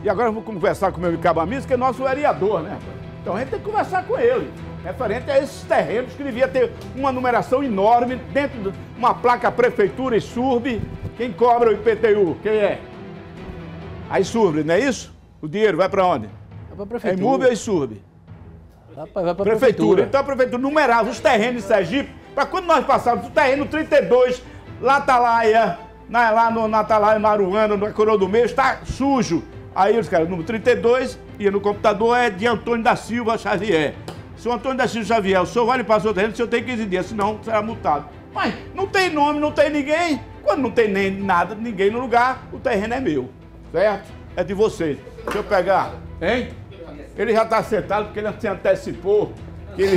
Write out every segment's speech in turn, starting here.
E agora eu vou conversar com o meu Cabamisa, que é nosso vereador, né? Então a gente tem que conversar com ele, referente a esses terrenos que devia ter uma numeração enorme dentro de uma placa Prefeitura e SURB. Quem cobra o IPTU? Quem é? A SURB, não é isso? O dinheiro vai para onde? Vai para a Prefeitura. É IMUB ou SURB? Vai para a Prefeitura. Então a Prefeitura numerava os terrenos em Sergipe, para quando nós passarmos o terreno 32, lá Atalaia, lá no Atalaia Maruana, na Coroa do Meio, está sujo. Aí os caras, o número 32, e no computador é de Antônio da Silva Xavier. Se o Antônio da Silva Xavier, o senhor vai limpar seu terreno, o senhor tem 15 dias, senão será multado. Mas não tem nome, não tem ninguém. Quando não tem nem nada, ninguém no lugar, o terreno é meu, certo? É de vocês. Deixa eu pegar, hein? Ele já está sentado porque ele se antecipou. Que ele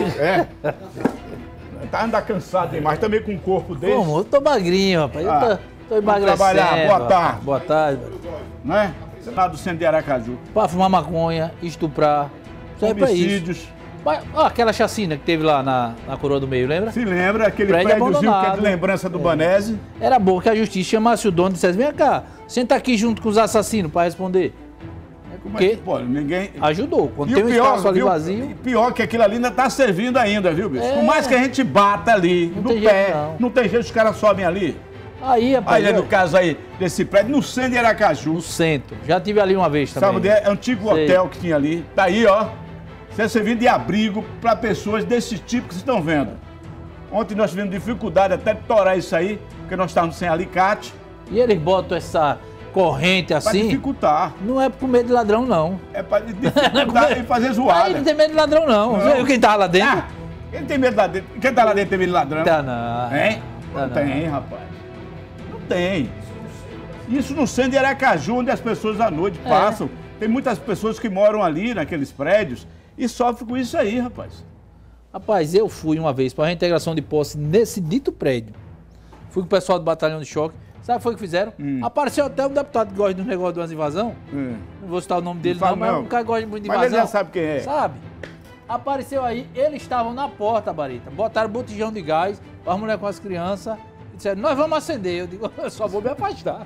tá andando cansado demais, também com o corpo dele. Como? Eu tô magrinho, rapaz. Eu tô emagrecendo. Trabalhar. Boa tarde. Boa tarde. Não é? Senado do Centro de Aracaju. Pra fumar maconha, estuprar. Isso aí é pra isso. Homicídios. Aquela chacina que teve lá na Coroa do Meio, lembra? Se lembra? Aquele Prédio prédiozinho que é de abandonado. lembrança do Banese. Era bom que a justiça chamasse o dono e dissesse: vem cá, senta aqui junto com os assassinos pra responder. Como é que pode? Ninguém... Ajudou. Quando E tem um espaço ali viu, vazio. Pior que aquilo ali ainda tá servindo ainda, viu, bicho? Por mais que a gente bata ali, no tem pé, jeito, não tem jeito, os caras sobem ali. Aí, rapaz. Aí, no caso aí, desse prédio, no centro de Aracaju. No centro. Já tive ali uma vez também. Sabe onde é? É o antigo hotel que tinha ali. Tá aí, ó. Você é servindo de abrigo para pessoas desse tipo que vocês estão vendo. Ontem nós tivemos dificuldade até de torar isso aí, porque nós estávamos sem alicate. E eles botam essa corrente Pra assim. dificultar. Não é por medo de ladrão, não. É pra dificultar e fazer Aí zoada. não tem medo de ladrão, não. Você viu quem tava lá dentro? Quem tem medo lá dentro? Quem tá lá dentro tem medo de ladrão? Tá não. Hein? Tá Não tem, rapaz. Não tem. Isso no centro de Aracaju, onde as pessoas à noite passam. Tem muitas pessoas que moram ali, naqueles prédios, e sofrem com isso aí, rapaz. Rapaz, eu fui uma vez para a reintegração de posse nesse dito prédio. Fui com o pessoal do batalhão de choque. Sabe o que foi que fizeram? Apareceu até um deputado que gosta de um negócio de umas invasão. Não vou citar o nome dele, não, mas um cara gosta muito de invasão. Mas ele já sabe quem é. Sabe? Apareceu aí, eles estavam na porta, Barita. Botaram botijão de gás, as mulheres com as crianças. E disseram, nós vamos acender. Eu digo, eu só vou me afastar.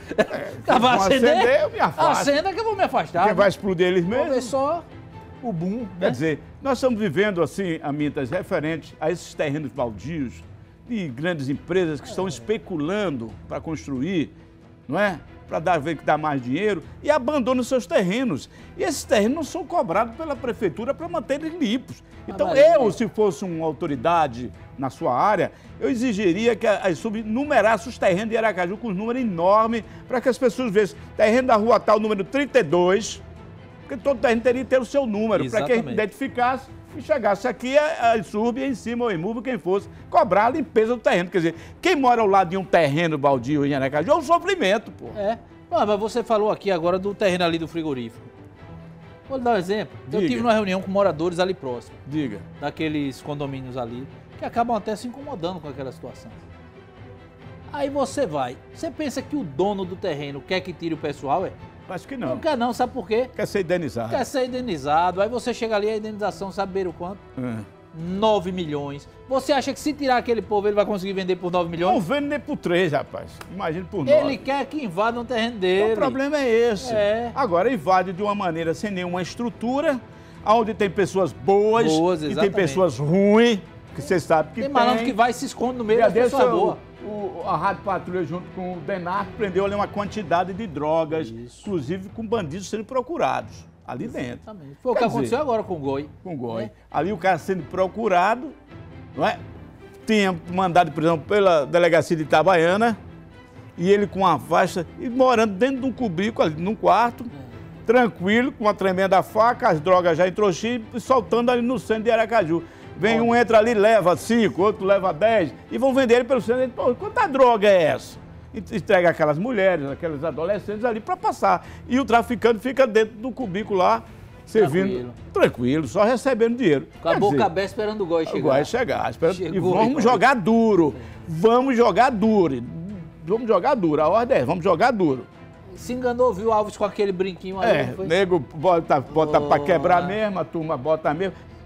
Vai acender? Eu me afasto. Acenda que eu vou me afastar. Quem vai explodir eles Vou ver mesmos? só o boom, né? Quer dizer, nós estamos vivendo assim, Amintas, referente a esses terrenos baldios de grandes empresas que estão especulando para construir, não é? Para ver que dá mais dinheiro e abandonam seus terrenos. E esses terrenos não são cobrados pela prefeitura para manter eles limpos. Então eu, se fosse uma autoridade na sua área, eu exigiria que a SUB numerasse os terrenos de Aracaju com um número enorme para que as pessoas vejam terreno da rua tal, número 32, porque todo terreno teria que ter o seu número, para que a gente identificasse e chegasse aqui a SURB em cima, ou IMUB, quem fosse, cobrar a limpeza do terreno. Quer dizer, quem mora ao lado de um terreno baldio em Aracaju é um sofrimento, pô. Mas você falou aqui agora do terreno ali do frigorífico. Vou lhe dar um exemplo. Diga. Eu tive uma reunião com moradores ali próximo. Diga. Daqueles condomínios ali, que acabam até se incomodando com aquela situação. Aí você pensa que o dono do terreno quer que tire o pessoal, Acho que não. Não quer não, sabe por quê? Quer ser indenizado. Quer ser indenizado. Aí você chega ali, a indenização, sabe ver o quanto? 9 milhões. Você acha que se tirar aquele povo, ele vai conseguir vender por 9 milhões? Não vende nem por 3, rapaz. Imagina por 9. Ele quer que invada um terreno dele. Então, o problema é esse. Agora, invade de uma maneira sem nenhuma estrutura, onde tem pessoas boas e tem pessoas ruins, que você sabe que tem. Tem malandro que vai e se esconde no meio das pessoas boas. A Rádio Patrulha, junto com o DENARC, prendeu ali uma quantidade de drogas, inclusive com bandidos sendo procurados ali dentro. Exatamente. Foi o que aconteceu agora com o Goi. Com o Goi. Ali o cara sendo procurado, não é? Tinha mandado de prisão pela delegacia de Itabaiana, e ele com uma faixa, e morando dentro de um cubículo, ali num quarto, tranquilo, com uma tremenda faca, as drogas já em trouxinha, e soltando ali no centro de Aracaju. Vem um, entra ali, leva 5, outro leva 10, e vão vender ele pelo centro. Pô, quanta droga é essa? Entrega aquelas mulheres, aqueles adolescentes ali para passar. E o traficante fica dentro do cubículo lá, servindo tranquilo, só recebendo dinheiro. Com a boca aberta esperando o Goi chegar. O Goi chegar. E vamos jogar duro. Vamos jogar duro. Vamos jogar duro. A ordem é, vamos jogar duro. Se enganou, viu o Alves com aquele brinquinho ali? Nego bota para quebrar mesmo, a turma bota mesmo.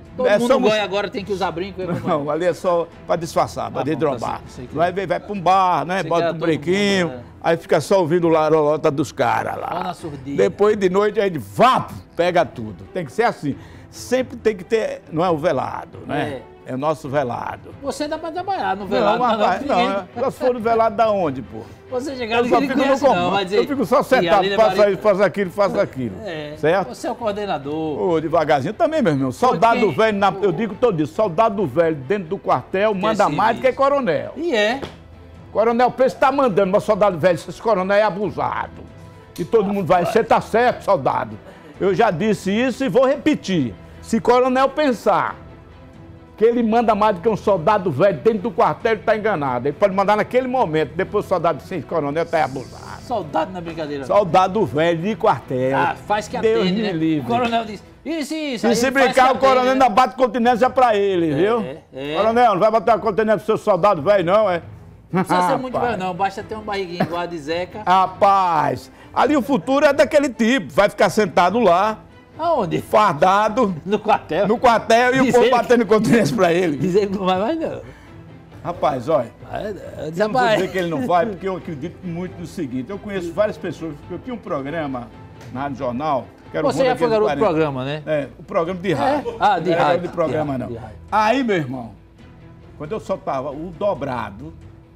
Todo mundo ganha agora, tem que usar brinco. Não, ali é só para disfarçar, para dedrobar. Vai para um bar, né? Bota um brinquinho, aí fica só ouvindo o larolota dos caras lá. Depois de noite, aí pega tudo. Tem que ser assim. Sempre tem que ter, não é o velado, né? É o nosso velado. Você dá pra trabalhar no velado. Não, eu sou no velado da onde, pô? Você chegar no conhece, eu fico só sentado, faço aquilo. Certo? Você é o coordenador. Devagarzinho também, meu irmão. Soldado velho, eu digo todo dia, soldado velho dentro do quartel manda mais do que coronel. E é. Coronel pensa que tá mandando, mas soldado velho, esse coronel é abusado. E todo mundo vai, você tá certo, soldado. Eu já disse isso e vou repetir. Se coronel pensar que ele manda mais do que um soldado velho dentro do quartel, ele está enganado. Ele pode mandar naquele momento, depois o soldado sem coronel está abusado. Soldado na brincadeira. Soldado velho de quartel. Faz que Deus atende, me né? livre. O coronel diz, isso. E se brincar, o coronel ainda bate continência para ele, viu? Coronel, não vai bater a continência pro seu soldado velho, não, é? Não precisa ser muito velho, não. Basta ter uma barriguinha igual a de Zeca. Rapaz, ali o futuro é daquele tipo. Vai ficar sentado lá. Aonde? Fardado. No quartel. No quartel e o povo batendo continência pra ele. Dizer que não vai mais, não. Rapaz, olha. Não vou dizer que ele não vai, porque eu acredito muito no seguinte. Eu conheço várias pessoas. Eu tinha um programa na Rádio Jornal. Você já foi garoto do programa, né? O programa de rádio. De rádio. Não de programa, não. Aí, meu irmão, quando eu soltava o dobrado.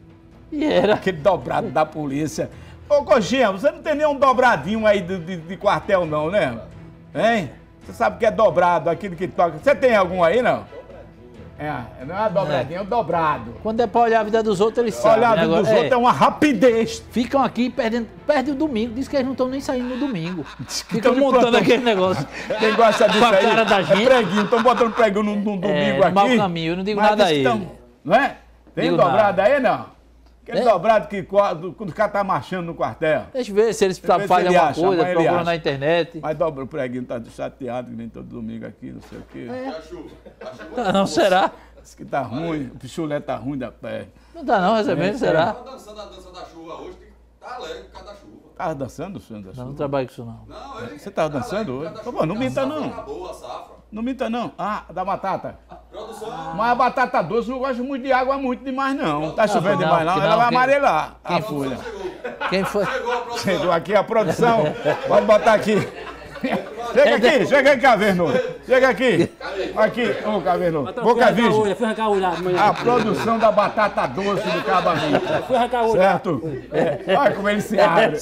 E era? Aquele dobrado da polícia. Ô, Coxinha, você não tem nenhum dobradinho aí de quartel, não, né? Hein? Você sabe que é dobrado, aquilo que toca. Você tem algum aí, não? Não é dobradinho, é o dobrado. Quando é pra olhar a vida dos outros, eles sabem. Olhar a vida dos outros é uma rapidez. Ficam aqui perdem o domingo. Diz que eles não estão nem saindo no domingo. Ficam montando aquele negócio. Quem gosta disso aí, cara da gente. preguinho. Estão botando preguinho num domingo aqui. Mau caminho, eu não digo nada aí. Não é? Tem dobrado aí, não? Aquele dobrado que quando o cara tá marchando no quartel. Deixa eu ver se eles fazem alguma coisa, procuram na internet. Mas dobra o preguinho, tá chateado, que vem todo domingo aqui, não sei o quê. Não, será? Diz que tá ruim, o pichulé tá ruim da pé. Não tá não, recebendo, será? Tá dançando a dança da chuva hoje, tá alegre por causa da chuva. Tava dançando o sonho da chuva? Não trabalho com isso, não. Você tava dançando hoje? Não minta, não. Não minta, não. Da batata. Produção. Mas a batata doce não gosta muito de água, muito demais, não. Tá chovendo demais, não. Ela vai amarelar a folha. Quem foi? Chegou aqui a produção. Pode botar aqui. Chega aqui, Cavernoso. Chega aqui. Aqui, ô Cavernoso. Boca virgem. Fui arrancar o olho A produção da batata doce do Cabanito. Fui arrancar o olho. Certo? Olha como ele se abre.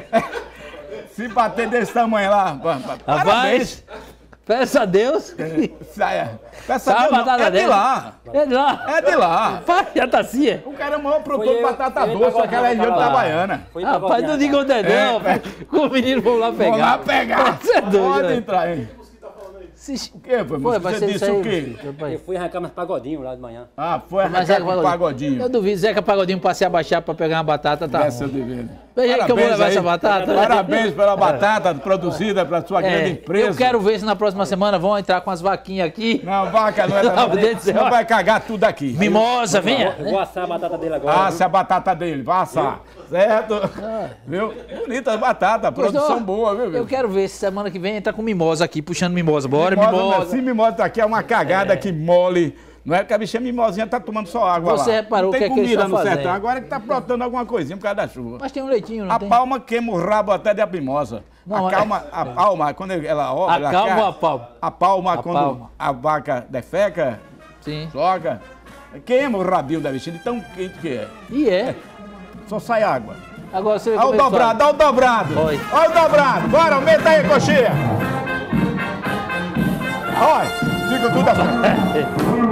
Se bater desse tamanho lá, parabéns. Peça a Deus. Peça a Deus, é de lá. É de lá. É de lá. Já tá assim, é? O cara é o maior produtor de batata doce daquela região de Itabaiana. Rapaz, não diga onde é não. O menino vão lá pegar. Vão lá pegar. Você é doido, pode né? entrar, hein? O que foi, moço? Você disse o quê? Eu fui arrancar mais pagodinho lá de manhã. Foi arrancar com pagodinho. Eu duvido, Zeca Pagodinho pra se abaixar pra pegar uma batata, tá? Essa eu devendo. Veja aí que eu vou levar essa batata. Parabéns pela batata produzida pela sua grande empresa. Eu quero ver se na próxima semana vão entrar com as vaquinhas aqui. Não, vaca não é não vai cagar tudo aqui. Mimosa, venha. Eu vou assar a batata dele agora. Assa a batata dele, vai assar. Certo? Viu? Bonita batata, produção boa, viu? Eu quero ver se semana que vem entra com mimosa aqui, puxando mimosa. Bora, mimosa. Se mimosa tá aqui, é uma cagada que mole. Não é que a bichinha mimosinha tá tomando só água lá. Você reparou o que é que eles estão fazendo? Sertão. Agora é que tá brotando alguma coisinha por causa da chuva. Mas tem um leitinho, não tem? A palma queima o rabo até da mimosa. A palma, quando ela acalma a palma? A palma, quando a vaca defeca, joga, queima o rabinho da bichinha de tão quente que é. E é? Só sai água. Agora você vê olha o dobrado, olha o dobrado. Olha o dobrado. Bora, aumenta aí, coxinha. Olha, fica tudo assim.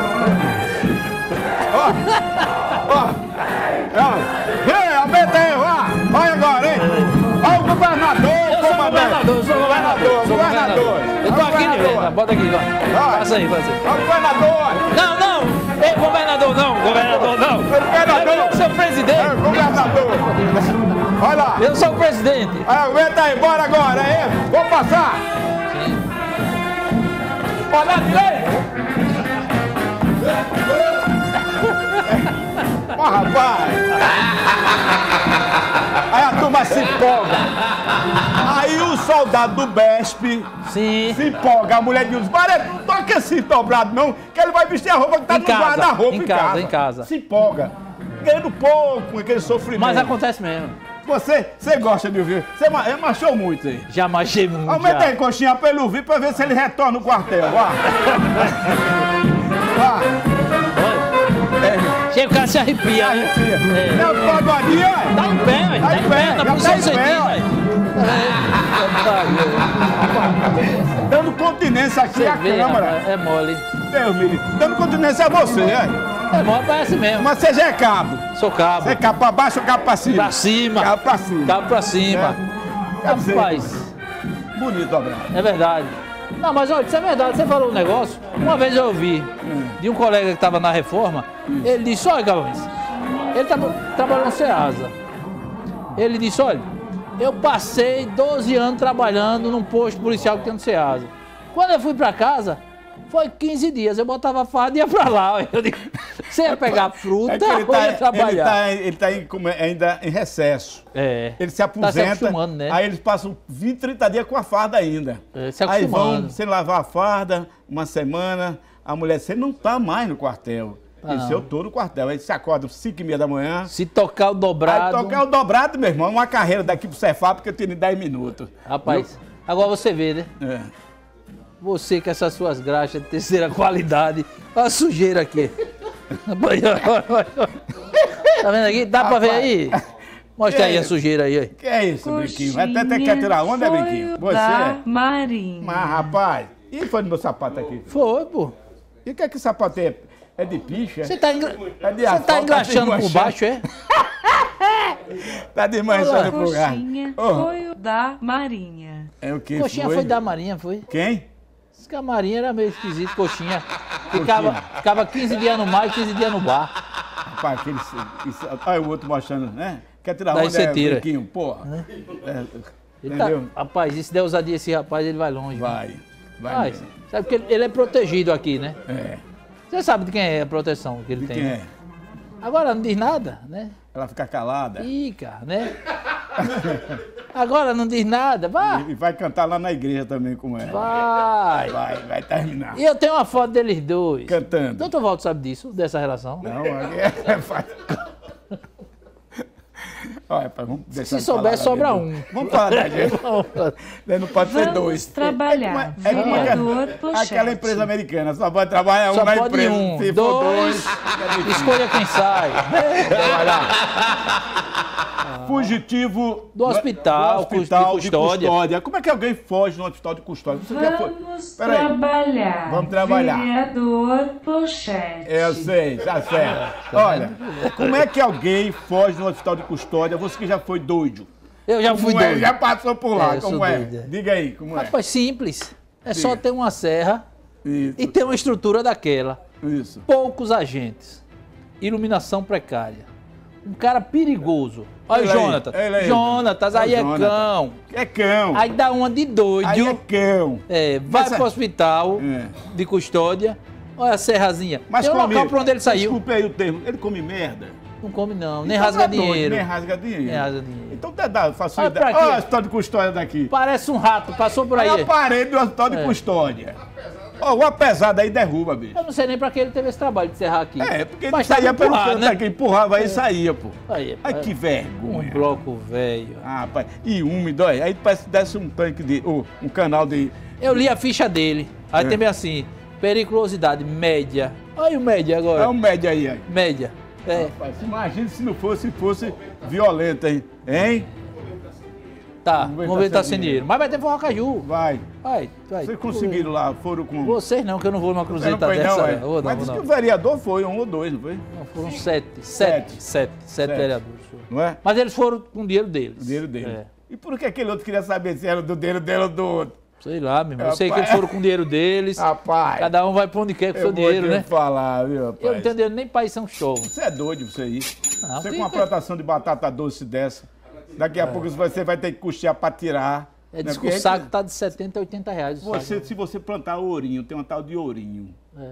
Aumenta aí, vá. Olha agora, hein. Olha o governador, comandante. Eu sou governador. Eu tô aqui de vez. Bota aqui, vai. Passa aí, passa aí. Olha o governador. Não. Ei, governador não. Governador. Eu sou o presidente. Governador. Olha lá. Eu sou o presidente. Aguenta aí, bora agora, hein. Vou passar. Sim. Olha a direita. Mas, rapaz. Aí a turma se empolga. Aí o soldado do BESP se empolga. A mulher diz, Barreto, não toca coloque assim dobrado não, que ele vai vestir a roupa que tá Em no casa, guarda-roupa em casa. Se empolga. Ganhando pouco, aquele sofrimento. Mas acontece mesmo. Você gosta de ouvir. Você machou muito aí. Já machei muito. Aumenta já. aí, coxinha, pra ele ouvir, pra ver se ele retorna no quartel. Vá. Vá. Chega, o cara se arrepia, né? É o pagodinho, é? Tá em pé, velho. Tá em pé, tá já posição tá em pé, certinha, velho. Dando continência aqui à Vê, Câmara. rapaz, é mole. Deus me livre. Dando continência a você, é? É mole, parece mesmo. Mas você já é cabo. Sou cabo. Você é cabo pra baixo ou cabo pra cima? Pra cima. Cabo pra cima. Cabo pra cima. Quer dizer, Rapaz, bonito, dobrado. é verdade. Não, mas olha, isso é verdade. Você falou um negócio. Uma vez eu ouvi de um colega que estava na reforma. Ele disse: olha, Galvões, ele trabalhou no Ceasa. Ele disse: olha, eu passei 12 anos trabalhando num posto policial que tem no Ceasa. Quando eu fui pra casa, foi 15 dias. Eu botava a farda e ia pra lá. Eu digo: você ia pegar fruta que ele ou ia trabalhar? Ele tá ainda em recesso. É. Ele se aposenta, Tá se acostumando, né? aí eles passam 20, 30 dias com a farda ainda. É, se Aí vão acostumando. sem lavar a farda, uma semana, a mulher, você não tá mais no quartel. Ah, Isso, eu tô no quartel. Aí você acorda às 5h30 da manhã. Se tocar o dobrado. Aí tocar o dobrado, meu irmão, uma carreira daqui pro Cefap, porque eu tenho 10 minutos. Rapaz, agora você vê, né? É. Você com essas suas graxas de terceira qualidade. Olha a sujeira aqui. Tá vendo aqui? Dá pra ver aí? Mostra aí a sujeira aí. Que é isso, Brinquinho? Até quer tirar onda, Brinquinho? Você da é? Marinha. Mas, rapaz, e foi no meu sapato aqui? Foi, pô. E o que é que sapato é? É de picha? Você tá, É de você asfalto, tá engraxando por desmanchando. baixo, é? Tá desmanchando pro lugar. Coxinha Oh, foi o da Marinha. é o que Coxinha foi da Marinha, foi? Quem? Diz que a Marinha era meio esquisito, coxinha. Ficava 15 dias no mar e 15 dias no bar. Rapaz, olha o outro mostrando, né? Quer tirar Daí onda, você tira. Brinquinho? Porra. É, Ele tá, entendeu? rapaz, e se der ousadia esse rapaz, ele vai longe. Vai. Vai. mesmo. Sabe que ele é protegido aqui, né? É. Você sabe de quem é a proteção que ele De tem. quem né? é? Agora não diz nada, né? Ela fica calada Fica, né? Agora não diz nada, vai. e vai cantar lá na igreja também, como é. Vai. Vai terminar. E eu tenho uma foto deles dois. Cantando. Doutor Valdo sabe disso, dessa relação? Não, aqui é fácil. Olha, pai, vamos deixar Se de souber, falar da sobra vida. um. Vamos falar da gente. Não pode ser Vamos dois. trabalhar. É como Vereador Pochete. aquela empresa americana, só pode trabalhar um Só na pode empresa. um, Se for dois, escolha quem sai. Vai lá. Fugitivo Do hospital, do hospital de custódia. Como é que alguém foge no hospital de custódia? Você já foi? Vamos Peraí. trabalhar. Vamos trabalhar. Vereador Pochete. Eu sei, já sei. Olha, como é que alguém foge no hospital de custódia? Você que já foi doido. Eu já fui Como é? doido. Já passou por lá, É, eu sou como é? doido, é. Diga aí, como é? Rapaz, simples. É só Diga. ter uma serra Isso, e ter uma estrutura daquela. isso. Poucos agentes. Iluminação precária. Um cara perigoso. Olha o Ele aí, Jonatas. ele aí. Jonatas, É o aí é Jonatas. cão. É cão. Aí dá uma de doido. Aí é cão. Vai Essa- pro hospital É. de custódia. Olha a serrazinha. Mas Tem um come- local pra onde ele saiu. Desculpe aí o termo. Ele come merda? Não come não, nem Então rasga tá doido, dinheiro. Nem rasga dinheiro. Nem rasga dinheiro. Então dá facilidade. Olha pra Olha quê? o hospital de custódia daqui. Parece um rato, passou por aí. Olha a parede do hospital de custódia. Ó, uma pesada aí derruba, bicho. Eu não sei nem pra que ele teve esse trabalho de serrar aqui. É, porque ele Mas saía tava pelo empurrado, canto né? aqui, empurrava aí e saía, pô. Aí, Ai, que um vergonha. bloco velho. Ah, rapaz, e úmido, olha. Aí parece que desce um tanque de. Um canal de. Eu li a ficha dele. Aí É. tem bem assim, periculosidade média. Olha o média agora. É um médio aí, aí. Média. É, Rapaz, imagina se não fosse violento, hein? Hein? tá. Vamos ver se tá sem dinheiro. Mas vai ter forrocaju. Vai. Vai. Vocês conseguiram lá, foram com. Vocês não, que eu não vou numa Você não cruzeta foi, dessa. não, é? né? Vou não, Mas vou disse que não. o vereador foi, um ou dois, não foi? Não, foram sete Sete. vereadores. Não é? Mas eles foram com o dinheiro deles. O dinheiro dele. É. E por que aquele outro queria saber se era do dinheiro dele ou do outro? Sei lá, meu irmão. Eu sei que Rapaz. eles foram com o dinheiro deles. Rapaz. Cada um vai pra onde quer com o seu eu vou dinheiro, te né? falar, viu, rapaz? Eu não tenho dinheiro nem pra ir São Show. Você é doido, você aí. Não, Você tem com uma que- plantação de batata doce dessa, daqui a pouco você vai ter que custear pra tirar. É, né? diz que Porque o saco tá de 70 a 80 reais. o você, saco. se você plantar ourinho, tem uma tal de ourinho. É.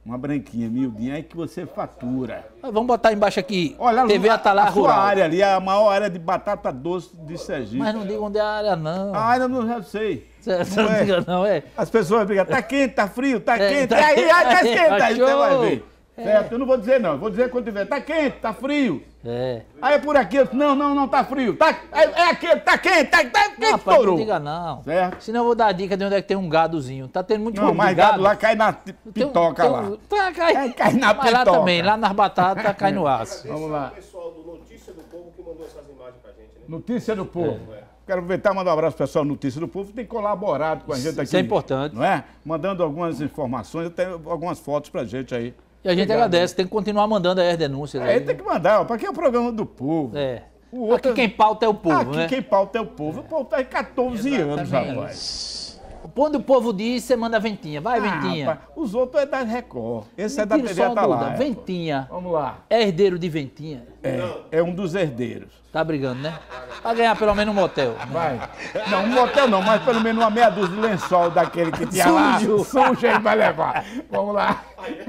Uma branquinha, miudinha, aí que você fatura. Vamos botar embaixo aqui, Olha, TV Atalaia a sua Rural. área ali é a maior área de batata doce de Sergipe. Mas não diga onde é a área, não. A área não sei. Você não diga não, é? As pessoas brigam, tá quente, tá frio, tá quente. tá Aí tá quente, esquenta, aí você achou? vai ver. Certo? Eu não vou dizer não, eu vou dizer quando tiver, tá quente, tá frio. É. Aí é por aqui, eu disse, não, tá frio. É aqui, tá quente, tá Não, quente, rapaz, não estourou. diga não. Certo? Senão eu vou dar a dica de onde é que tem um gadozinho. Tá tendo muito Não, roubo de mas gado lá cai na pitoca lá. Tá, cai. Cai na Mas lá pitoca. também, lá nas batatas, cai no aço. Vamos lá. O pessoal do Notícia do Povo que mandou essas imagens pra gente, né? Notícia do Povo. Quero aproveitar e mandar um abraço pro pessoal do Notícia do Povo, que tem colaborado com a gente aqui. Isso é importante. Não é? Mandando algumas informações, até algumas fotos pra gente aí. E a gente agradece, tem que continuar mandando aí as denúncias. Aí Aí, tem que mandar, ó, pra quem é o programa do povo? É. O outro- Aqui quem pauta é o povo, Aqui né? quem pauta é o povo. O povo tá aí 14 anos, rapaz. Quando o povo diz, você manda ventinha. Vai, ventinha. Rapaz, os outros é da Record. Esse é da Tira TV só uma dúvida. Atalaia. Ventinha. Vamos lá. É herdeiro de ventinha? É um dos herdeiros. Tá brigando, né? Pra ganhar pelo menos um motel. Vai. Não, um motel não, mas pelo menos uma meia dúzia de lençol daquele que tinha Sujo. lá. Sujo ele vai levar. Vamos lá.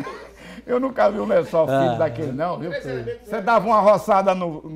Eu nunca vi um lençol filho daquele não, viu? Você dava uma roçada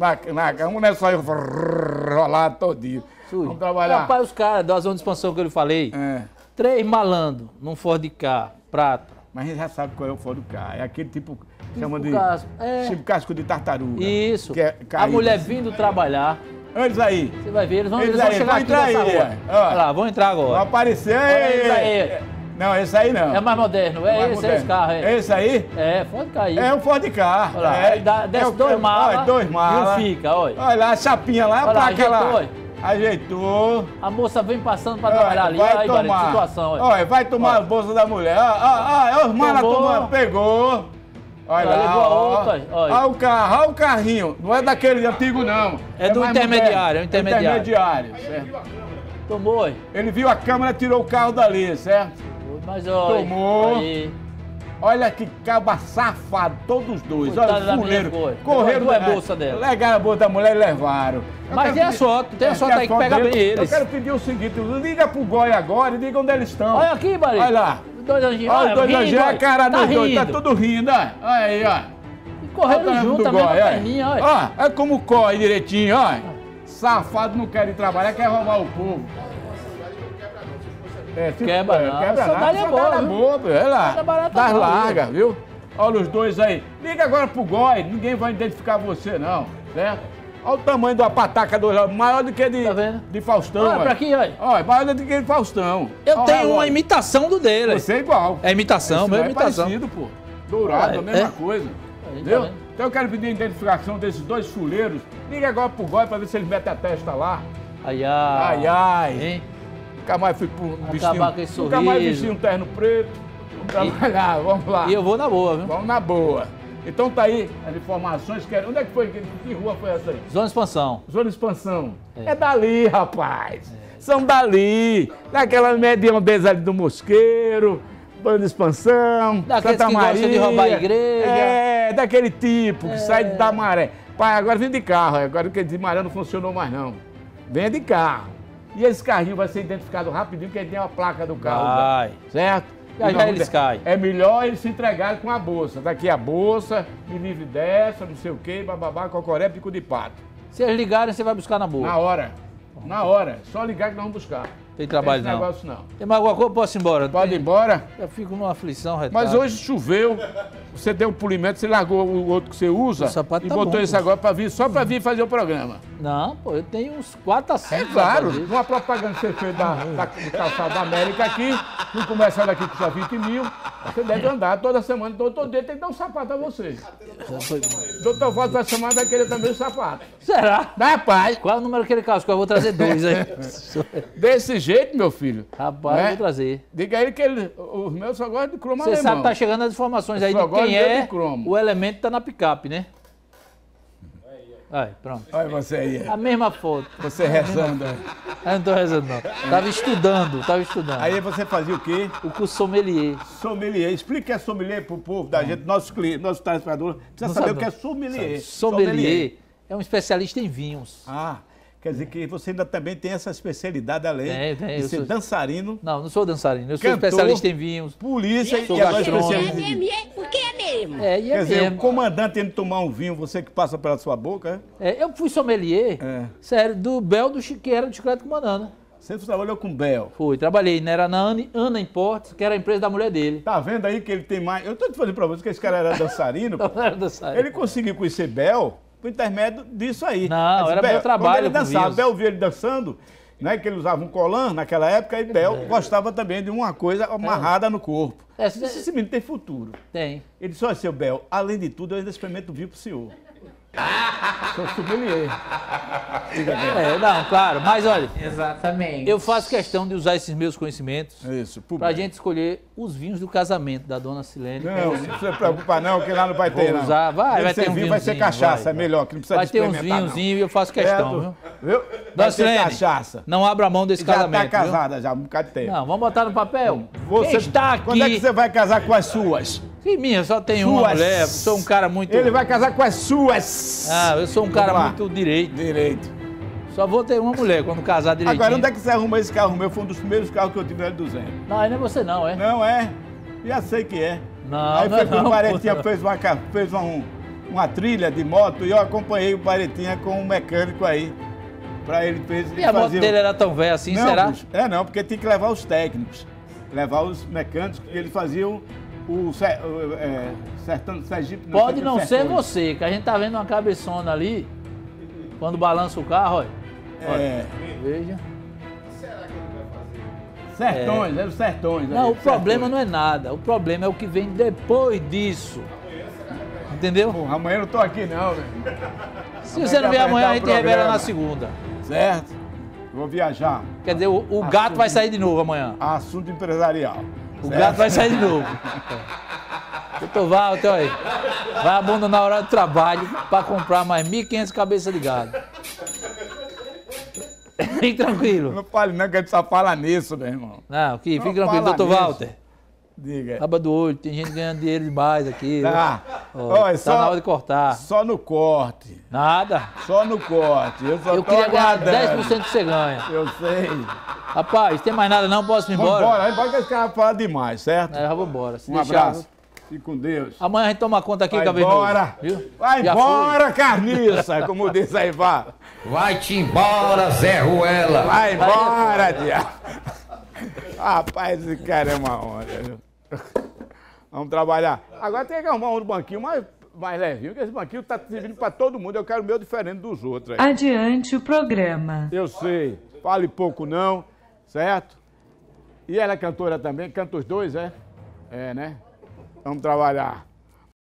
um lençol ia rolar todinho. Vamos trabalhar. Rapaz, os caras da zona de expansão que eu lhe falei, É. 3 malandros num Ford K, prata. Mas a gente já sabe qual é o Ford K. É aquele tipo, chama de casco, é. tipo casco de tartaruga. Isso. Que é A caído. mulher vindo trabalhar, Eles aí. você vai ver, eles vão Eles chegar aí, vão aqui entrar nessa aí, rua. é. Ó. Olha lá, vão entrar Vai agora. aparecer. Olha esse aí. Não, esse aí não. É mais moderno, é Mais esse moderno. carro, é. Esse aí? É, Ford K aí. É um Ford K. Olha lá, é. aí desce É o- 2 malas, olha, 2 malas. e um fica, olha. Olha lá, a chapinha lá, a Olha lá, placa lá. ajeitou, olha. Ajeitou. A moça vem passando pra trabalhar ali, vai olha aí, Barreto, tomar. situação, olha. Olha, vai tomar as bolsas da mulher. Olha os malas Tomou. tomando. Pegou. Olha Já lá, levou a ó. outra, olha. Olha o carro, olha o carrinho. Não é daquele antigo, não. É do mais intermediário, moderno. é o intermediário. Intermediário, certo. Tomou, olha. Ele viu a câmera, tirou o carro dali, certo? Mas olha. Tomou. Aí. Olha que caba safado, todos os dois. Coitada Olha, da o fuleiro. mulher foi. Correram. Levou a bolsa dela. Legaram a bolsa da mulher e levaram. Eu Mas quero tem a pedir- foto, tem a foto tem aí que pega dele. bem eles. Eu quero pedir o seguinte, liga pro Goi agora e diga onde eles estão. Olha aqui, Barreto. Olha lá. Os 2 anjinhos. Olha os dois rindo, anjinhos, a olha. cara dos dois, tá rindo. tudo rindo, ó. Olha aí, ó. E correram Olha o junto, do a mesma Goi, olha. perninha, olha. Ó, é como corre direitinho, ó. Safado não quer ir trabalhar, quer roubar o povo. É, tipo, Quebra não. quebra A sandália é boa, sandália viu? boa, é lá. Não é barata Das não, largas, viu? Olha os dois aí. Liga agora pro Goi, ninguém vai identificar você não, certo? Olha o tamanho da pataca do maior do que de, Tá vendo? de Faustão. Olha pra aqui, olha. Olha, maior do que de Faustão. Eu Olha, tenho uma olha. imitação do dele. Você é igual. É imitação, Esse mesma não é imitação. parecido, pô. Dourado, Ah, a mesma é? coisa. Aí, Entendeu? tá vendo? Então eu quero pedir a identificação desses dois fuleiros. Liga agora pro Goi pra ver se eles metem a testa lá. Ai, Ai, ai. Hein? Nunca mais fui pro Acabar com esse Nunca mais sorriso. vesti um terno preto. Vamos trabalhar, vamos lá. E eu vou na boa, viu? Vamos na boa. Então tá aí as informações. Onde é que foi? Que rua foi essa aí? Zona de expansão. Zona de Expansão. É dali, rapaz. São dali. Daquela mediondeza ali do Mosqueiro, Zona de Expansão, Daqueles Santa que Maria. gostam de roubar a igreja. É, daquele tipo que sai da maré. Pai, agora vem de carro. Agora que de maré não funcionou mais não. Venha de carro. E esse carrinho vai ser identificado rapidinho, porque ele tem a placa do carro. Vai. Certo? Já, E já nós eles vamos- caem. É melhor eles se entregarem com a bolsa. Daqui a bolsa, me livre dessa, não sei o quê, bababá, cocoré, pico de pato. Se eles ligarem, você vai buscar na boa. Na hora. Na hora. Só ligar que nós vamos buscar. Tem trabalho Esse não. negócio não. Tem mais alguma coisa? Posso ir embora? Pode ir embora. Eu fico numa aflição, retardo. Mas hoje choveu, você deu um polimento, você largou o outro que você usa O sapato e tá botou bom, esse pô. agora pra vir, só pra vir fazer o programa. Não, pô, eu tenho uns 4 a 5. É claro, uma propaganda que você fez do Calçado da América aqui, no comercial daqui custa 20 mil, você deve andar toda semana, todo dia tem que dar um sapato a você. Doutor Walter da semana vai querer também o sapato. Será? Rapaz, Qual é o número que ele casca? Eu vou trazer 2 aí. desse jeito, meu filho. Rapaz, né? eu vou trazer. Diga aí que os meus só gostam de cromo Você alemão. sabe que tá chegando as informações aí Eu só de gosto quem de ver é de cromo. o elemento que tá na picape, né? Aí, pronto. Olha você aí, A mesma foto. você rezando. Eu não tô rezando, não. Tava estudando. Aí você fazia o quê? O curso sommelier. Sommelier. Explica o que é sommelier pro povo da gente, nossos clientes, nossos telespectadores. Precisa Não saber sabe o que é não. sommelier. Sommelier é um especialista em vinhos. Ah, Quer dizer que você ainda também tem essa especialidade, além Tem, de ser dançarino. Não sou dançarino. Eu sou Cantor, especialista em vinhos. Polícia Sou e agora gastrônomo. especialista em vinho. Porque é mesmo. É, e é Quer dizer, mesmo. o comandante indo tomar um vinho, você que passa pela sua boca, é? Eu fui sommelier, sério, do Bel, que era do Chiclete Comandando. Você trabalhou com o Bel. Fui, trabalhei, né? Era na Ana Importes, que era a empresa da mulher dele. Tá vendo aí que ele tem mais... Eu tô te falando pra você que esse cara era dançarino. Não era dançarino. Ele conseguiu conhecer Bel por intermédio disso aí. Não, era Bel, meu trabalho quando ele com dançava, vinhos. Bel via ele dançando, né, que ele usava um colã naquela época, e Bel gostava também de uma coisa amarrada no corpo. Esse menino tem futuro. Tem. Ele disse, olha, seu Bel, além de tudo, eu ainda experimento vinho pro senhor. Sou sommelier. Não, claro, mas olha, Exatamente. eu faço questão de usar esses meus conhecimentos Isso, pra gente escolher os vinhos do casamento da dona Silene. Não, não precisa se preocupar não, que lá não vai ter, Vou não. usar, vai ter um vinho, vai ser vinhozinho, cachaça, vai. é melhor, que não precisa Vai de ter uns experimentar, não. vinhozinhos e eu faço questão, viu? Viu? Dona Vai ter Silene, cachaça. não abra mão desse Já casamento, tá casada já há um bocado de tempo. Viu? Não, vamos botar no papel. Você, Quem está aqui... Quando é que você vai casar com as suas? Sim, minha, só tenho uma Suas. mulher, sou um cara muito... Ele vai casar com as suas. Ah, eu sou um cara Vamos lá. muito direito. Direito. Só vou ter uma mulher quando casar direitinho. Agora, onde é que você arruma esse carro meu? Foi um dos primeiros carros que eu tive no L200. Não, aí não é você não, é? Não é? Já sei que é. Não, Aí não foi é quando não, o Paretinha pô. fez uma trilha de moto e eu acompanhei o Paretinha com um mecânico aí. Pra ele E a moto dele era tão velha assim, não, será? Puxa, não, porque tinha que levar os técnicos. Levar os mecânicos, porque eles faziam o Sergipe. Pode não ser Sertões. você, que a gente tá vendo uma cabeçona ali, quando balança o carro, olha. É. Veja. Sertões, era os Sertões. Não, o problema não é nada. O problema é o que vem depois disso. Entendeu? Porra, amanhã eu não tô aqui não, velho. Se você não vier amanhã, a gente apresentar o revela na programa. segunda. Certo? Vou viajar. Quer dizer, o gato vai sair de novo amanhã. Assunto empresarial. O gato vai sair de novo. Doutor Walter, olha aí. Vai abandonar a hora do trabalho para comprar mais 1.500 cabeças de gado. Fique tranquilo. Não fale não, que a gente só fala nisso, meu irmão. Não, aqui, Não fique tranquilo, fala doutor nisso. Walter. Diga. Aba do olho, tem gente ganhando dinheiro demais aqui. Tá. Ó, Olha, tá na hora de cortar. Só no corte. Nada. Só no corte. Eu só Eu tô queria ganhar aguardando. 10% que você ganha. Eu sei. Rapaz, tem mais nada não? Posso ir embora? Vambora, embora que esse cara fala demais, certo? É, já vou embora. Se Um deixar, abraço. Fique com Deus. amanhã a gente toma conta aqui, Vai Cavernoso. embora. Viu? Vai Já embora, carniça, como diz aí, vá. Vai-te embora, Zé Ruela. Vai embora, diabo. Rapaz, esse cara é uma onda, viu? Vamos trabalhar. Agora tem que arrumar um banquinho mais levinho, porque esse banquinho tá servindo pra todo mundo. Eu quero o meu diferente dos outros aí. Adiante o programa. Eu sei. Fale pouco não, certo? E ela é cantora também? Canta os dois, é? É, né? Vamos trabalhar.